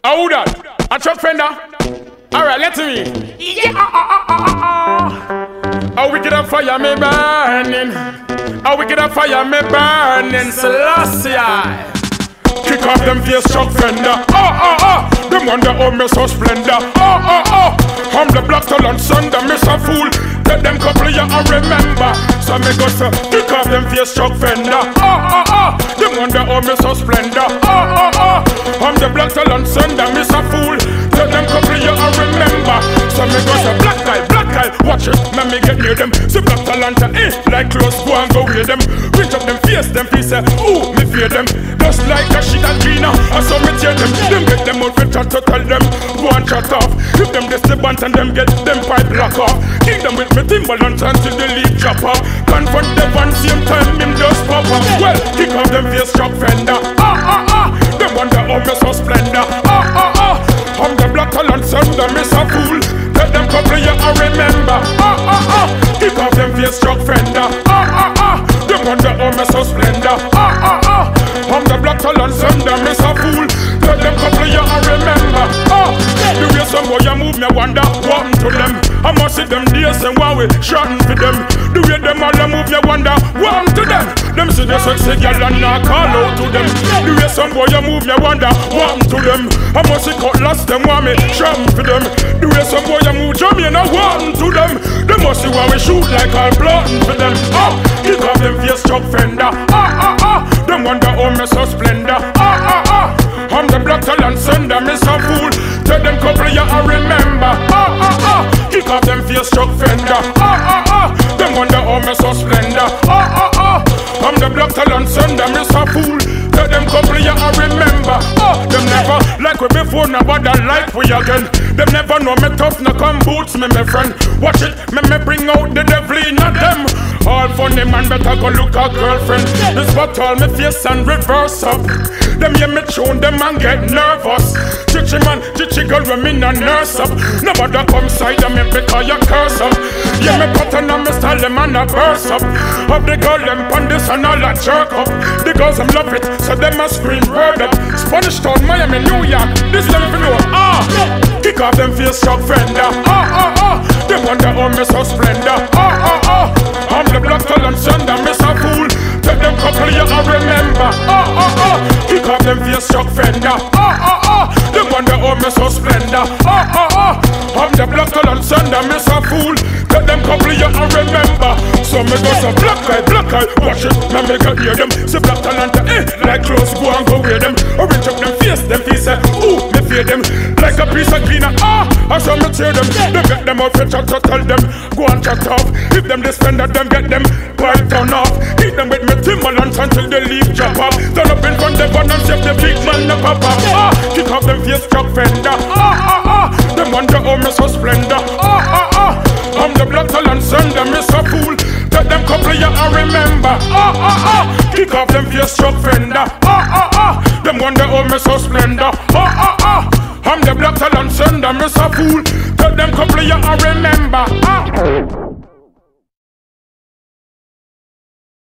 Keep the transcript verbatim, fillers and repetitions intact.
How that? A truck fender? Alright, let me. Yeah. How we get a fire me burning? How we get a fire me burning? Selassie. Kick off them face truck fender. Oh, oh, oh. Them wonder how me so splendor. Oh, oh, oh. I'm the black stall on Sunday, miss a fool. Tell them couple of you I remember. So me go so kick off them face truck fender. Oh, oh, oh. Them wonder how me so splendor. Oh, oh, oh. I'm the black stall on Sunday, miss a fool. Tell them couple of you I remember. So me go so black guy, black guy. Watch it, let me get near them. See black talanta, eh, like close, go and go with them. Reach up them face, them face say, ooh, me fear them. Just like a shit and greener, I saw me tear them. Them get them out for chat to tell them, go and chat off. If them this the band and them get them pipe lock off. Kick them with me Timberland until the leaf chop off. Confront them one same time, him just pop off. Well, kick off them face truck fender. Ah, ah, ah, them wonder how me so splendor. Ah, ah, ah, I'm the black talent son, the miss a fool. Tell them couple you I remember. Ah, ah, ah, kick off them face truck fender. Ah, ah, ah, them wonder how me so splendor. Ah, ah, ah, I'm the black talent son, the miss a fool. Tell them couple you I remember. Ah, the way some boy you move me wonder what to them. I must see them days and while we shouting for them. The way them all move me wonder what to them. Them see the sexy girl and not call out to them. The way some boy you move me wonder what to them. I must see cutlass them while me shouting for them. The way some boy you move Jamaica want to them. They must see why we shoot like all plotting for them. Ah, kick off them face truck fender. Ah, ah, ah, them wonder how me so splendor. Ah, ah, ah, I'm the black talent sender, me so fool. Tell them couple you I remember. Ah, ah, ah, kick off them face truck fender. Ah, ah, ah, them wonder how me so splendor. Ah, ah, ah, I'm the black talent sender, me so fool. Tell them couple you I remember. Oh, them never like we before, nobody like we again. Them never know me tough, no come boots me, my friend. Watch it, me me bring out the devil in them. All funny man better go look a girlfriend. This what all me face and reverse up. Them hear me tune them and get nervous. Chichi man, chichi girl when me no nurse up. Nobody come side of me because you curse up. Yeah me pattern and me style them and a burst up. Of the girl them pan this and all a jerk up. The girls them love it, so them a scream word up. Spanish Town, Miami, New York, this them for know. Ah, kick off them face truck fender. Ah, ah, ah, them wonder how me so splendor. Ah, ah, ah, I'm the black talent sender, miss a fool. Tell them couple you I remember. Ah, ah, ah, kick off them face truck fender. Ah, ah, ah, them wonder how me so splendor. Ah, ah, ah, I'm the black talent sender, miss a fool. Tell them couple you I remember. So me go so black eye, black eye, watch it, now me go hear them. See black talent, eh, like clothes, go and go wear them. Orange up them face, them face, eh, ooh, me fear them. Like a piece of cleaner, ah, I saw me tear them. Them get them out for chat to tell them, go and chat off. If them they spend at them, get them pipe down off. Hit them with me Timberlands until they leave drop off. Turn up in front of them and save the big man the pop off. Ah, kick off them face truck fender. Ah, ah, ah, them wonder how me so splendor. Ah, ah, ah, I'm the black talent sender, me so fool. Tell them couple you I remember. Ah, ah, ah, kick off them face truck fender. Ah, ah, ah, them wonder how me so splendor. Ah, ah, ah, I'm the black talent sender, me so fool. Tell them couple you I remember. Ah.